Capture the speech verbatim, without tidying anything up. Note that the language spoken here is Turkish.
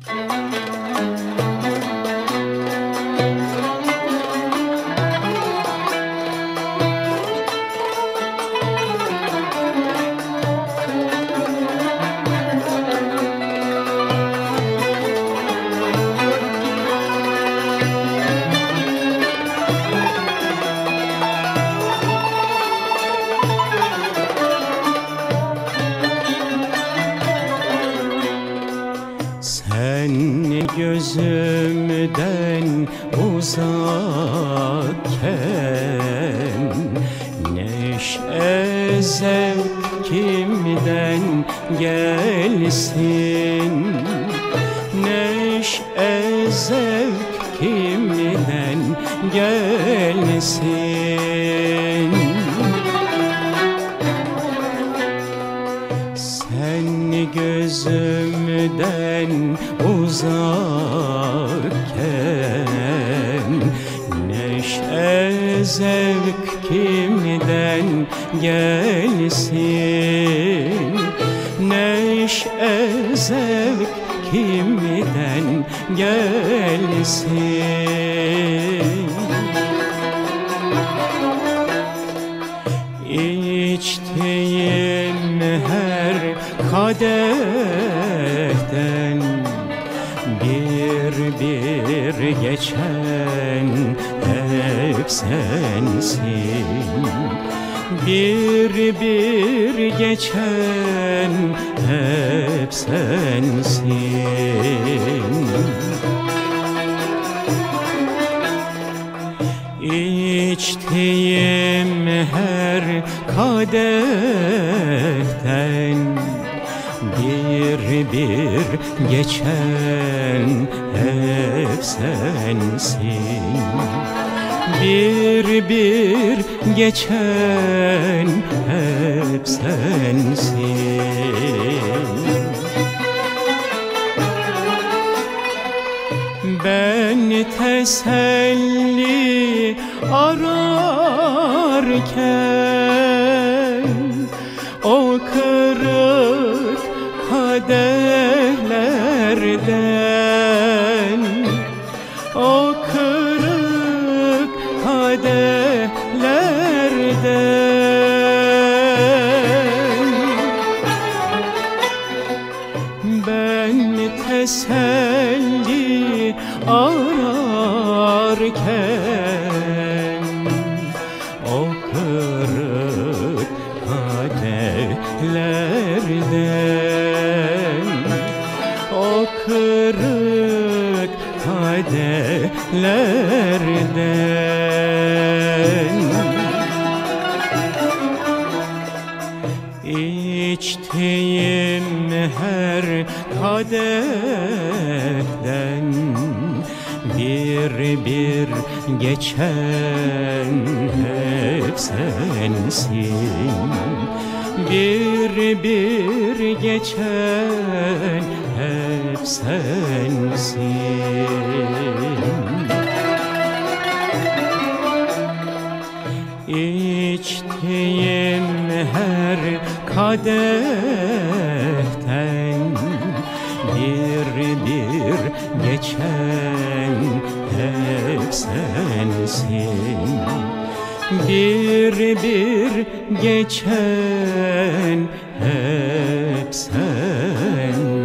Sen gözümden uzakken neşe zevk kimden gelsin? Neşe zevk kimden gelsin? Sen gözümden uzakken neşe zevk kimden gelsin? Neşe zevk kimden gelsin? İçtiğim her kadehten bir bir geçen hep sensin. Bir bir geçen hep sensin. İçtiğim her kadehten bir bir geçen hep sensin. Bir bir geçen hep sensin. Ben teselli ararken o kırık kadehlerden, o kırık kadehlerden ben teselli ararken o kırık kadehlerden, o kırık kadehlerden İçtiğim her kadehten bir bir geçen hep sensin. Bir bir geçen hep sensin. İçtiğim her kadehten bir bir geçen hep sensin. Bir bir geçen hep sensin.